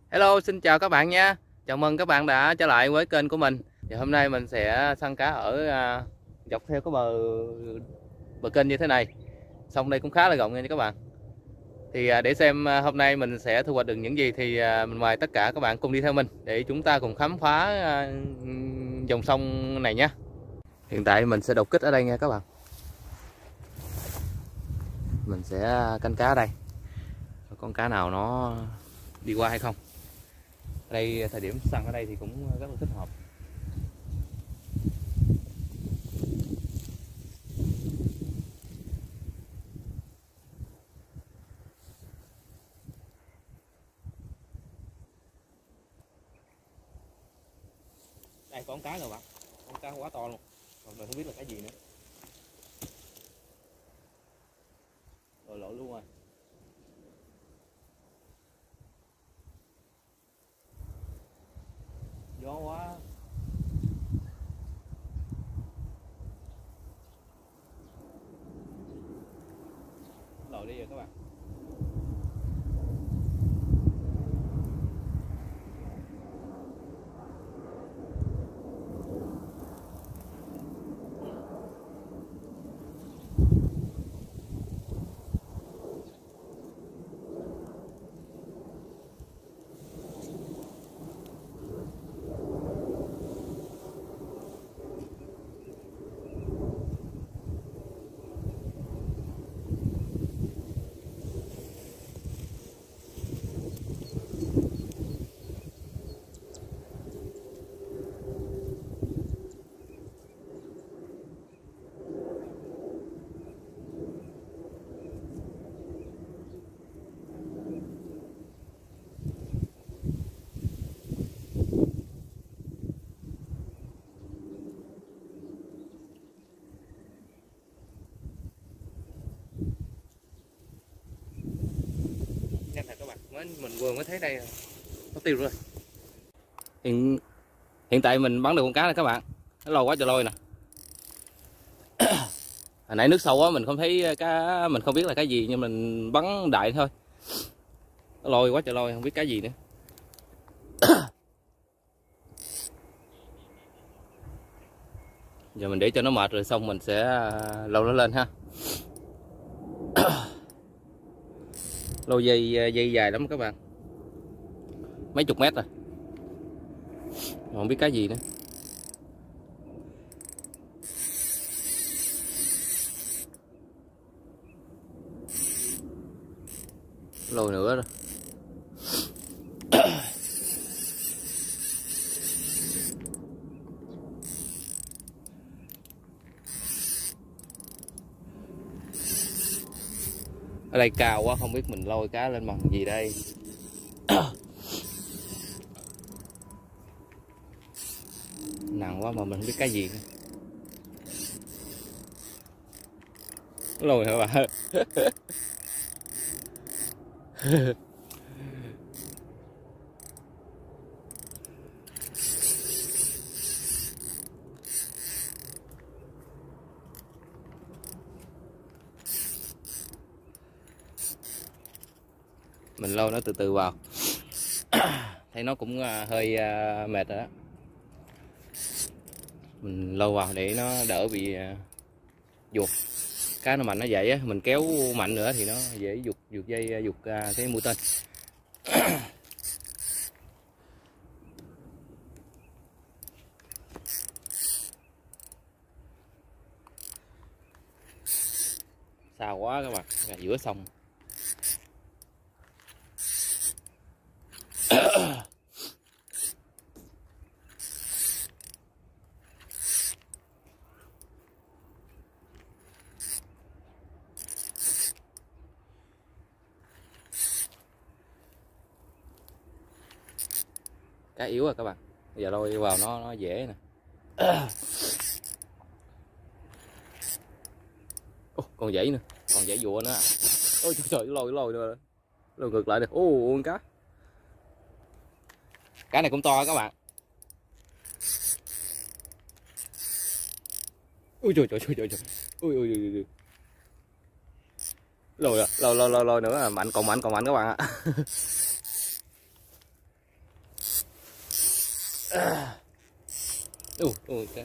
Hello, xin chào các bạn nha. Chào mừng các bạn đã trở lại với kênh của mình. Thì hôm nay mình sẽ săn cá ở dọc theo cái bờ kênh như thế này. Sông đây cũng khá là rộng nha các bạn. Thì để xem hôm nay mình sẽ thu hoạch được những gì thì mình mời tất cả các bạn cùng đi theo mình để chúng ta cùng khám phá dòng sông này nhé. Hiện tại mình sẽ đột kích ở đây nha các bạn. Mình sẽ canh cá ở đây. Con cá nào nó đi qua hay không? Ở đây thời điểm săn ở đây thì cũng rất là thích hợp. Đây có con cá rồi bạn, con cá quá to luôn, mà mình không biết là cái gì nữa. Rồi lỗi luôn rồi. Gió quá. Lội đi rồi các bạn. Nhanh thật các bạn, mình vừa mới thấy đây nó tiêu rồi. Hiện tại mình bắn được con cá này các bạn, nó lôi quá trời lôi nè. Hồi nãy nước sâu quá mình không thấy cá, mình không biết là cái gì nhưng mình bắn đại thôi. Nó lôi quá trời lôi, không biết cái gì nữa. Giờ mình để cho nó mệt rồi xong mình sẽ lôi nó lên ha. Lôi dây dài lắm các bạn, mấy chục mét rồi, không biết cái gì nữa. Lôi nữa rồi. Ở đây cao quá không biết mình lôi cá lên bằng gì đây. Nặng quá mà mình không biết cái gì nữa. Lôi hả bạn? Mình lôi nó từ từ vào. Thấy nó cũng hơi mệt rồi đó. Mình lôi vào để nó đỡ bị vuột. Cá nó mạnh nó vậy á, mình kéo mạnh nữa thì nó dễ vuột dây, vuột cái mũi tên. Xa quá các bạn, là giữa sông. Cá yếu à các bạn, bây giờ lôi vào nó dễ nè. Còn dãy nữa, còn dãy dụa nữa à. Ôi trời, lôi nữa, lôi ngược lại được. Con cá, cá này cũng to các bạn. Ui trời. Ui. Lôi nữa à, mạnh, còn mạnh các bạn ạ. Ui cá.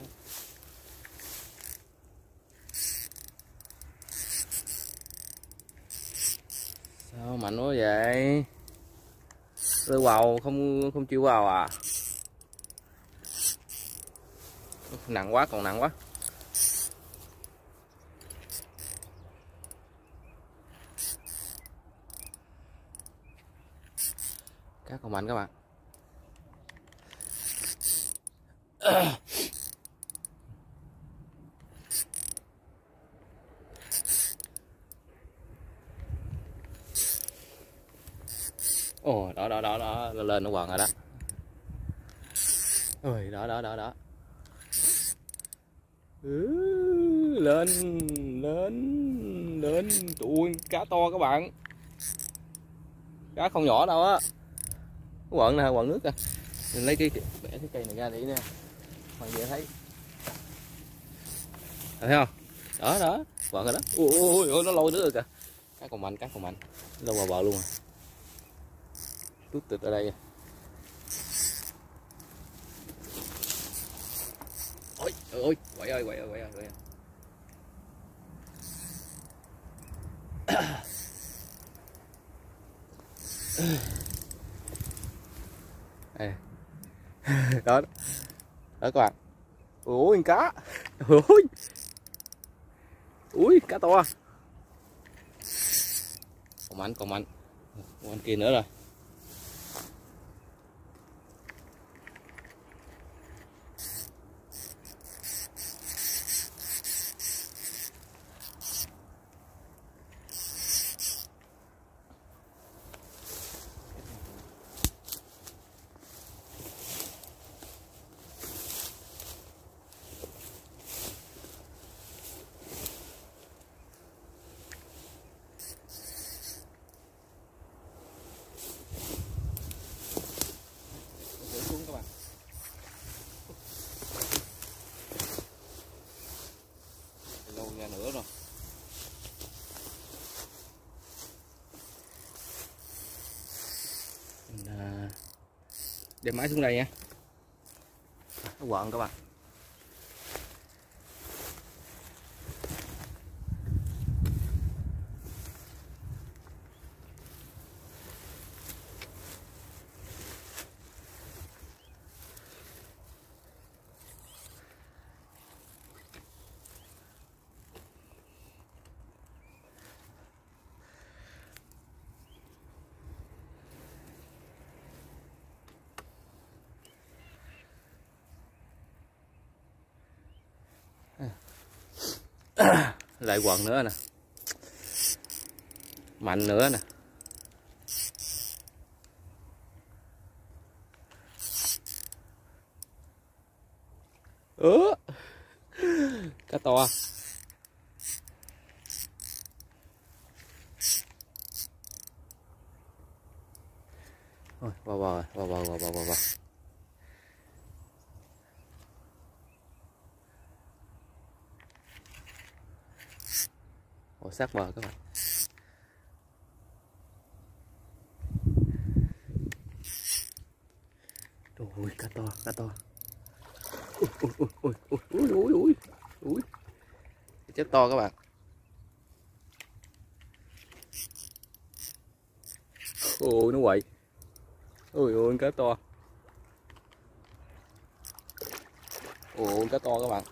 Sao mạnh quá vậy? Rơi vào không chịu vào à? Nặng quá, còn nặng quá. Cá còn mạnh các bạn. Ồ, đó lên nó quần rồi đó. Ôi, đó. Lên tụi cá to các bạn. Cá không nhỏ đâu á. Quần nè, quần nước kìa. Mình lấy bẻ cái cây này ra để nè. Mọi người thấy. Thấy không? Đó, quần rồi đó. Ôi, nó lôi nước rồi kìa. Cá còn mạnh. Lôi vào bờ luôn à. Tút tịt ở đây. Ôi, quậy ơi. Đây. Đó các bạn. Ôi cá. Ui cá to. Còn mạnh kia nữa rồi. Các bạn. Lâu ra nữa rồi. Mình đem máy xuống đây nha. Nó quọn các bạn. Lại quần nữa nè, mạnh nữa nè. Cá to. Rồi, vào bờ. Ồ, sát bờ các bạn. Ôi, cá to. Ui. Chết to các bạn. Ôi, nó quậy. Ôi, cá to. Ôi, cá to các bạn.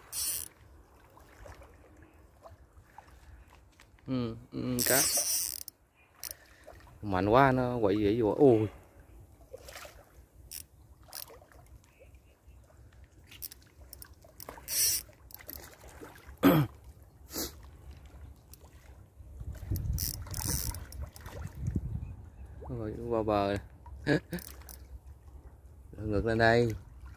Cá mạnh quá, nó quậy vậy vô. Ôi. Rồi qua bờ. Ngược lên đây.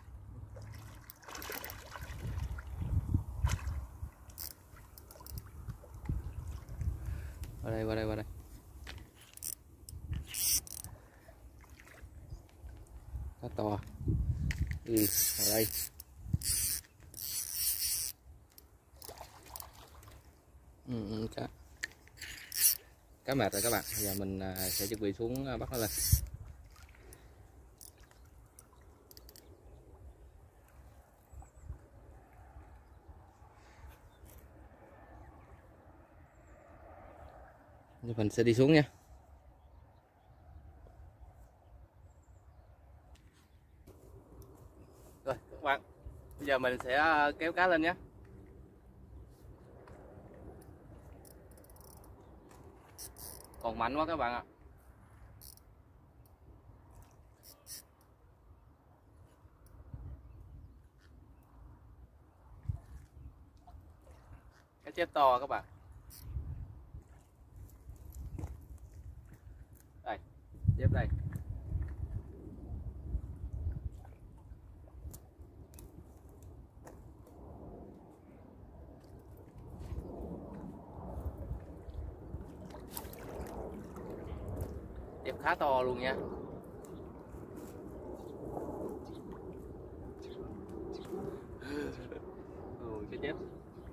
Qua đây. Cá to. Ở đây. Cá mệt rồi các bạn. Bây giờ mình sẽ chuẩn bị xuống bắt nó lên. Mình sẽ đi xuống nha. Rồi các bạn, bây giờ mình sẽ kéo cá lên nhé. Còn mạnh quá các bạn ạ. Cá chép to các bạn. Đây, chép đây. Chép khá to luôn nha. Ui, cái chép.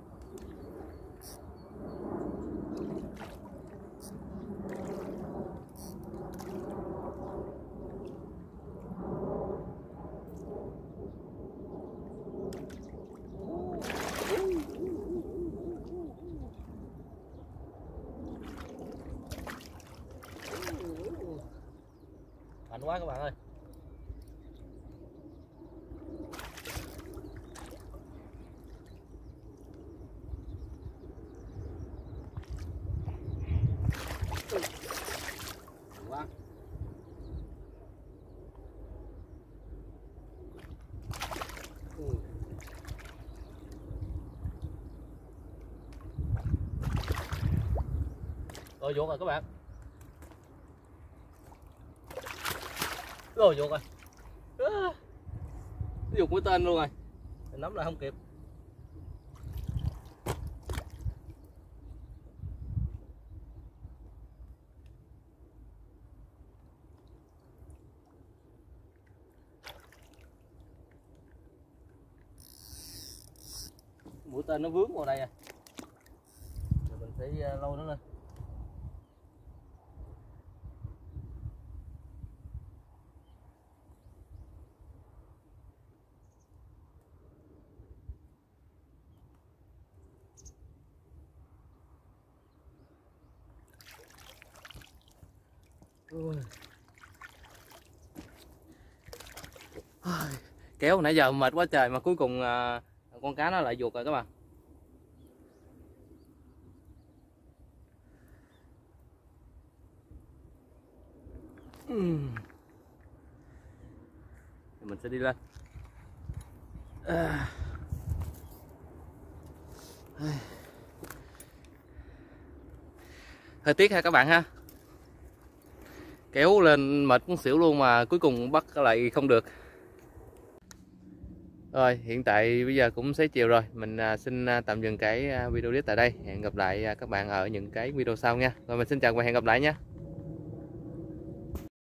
Mạnh quá các bạn ơi. Quá. Rồi vuột rồi các bạn. Rồi vuột rồi. Vuột mũi tên luôn rồi. Mình nắm lại không kịp. Mũi tên nó vướng vào đây à. Rồi mình sẽ lôi nó lên. Kéo nãy giờ mệt quá trời mà cuối cùng con cá nó lại vuột rồi các bạn. Mình sẽ đi lên. Hơi tiếc ha các bạn ha. Kéo lên mệt muốn xỉu luôn mà cuối cùng bắt lại không được. Rồi hiện tại bây giờ cũng xế chiều rồi. Mình xin tạm dừng cái video clip tại đây. Hẹn gặp lại các bạn ở những cái video sau nha. Rồi mình xin chào và hẹn gặp lại nha.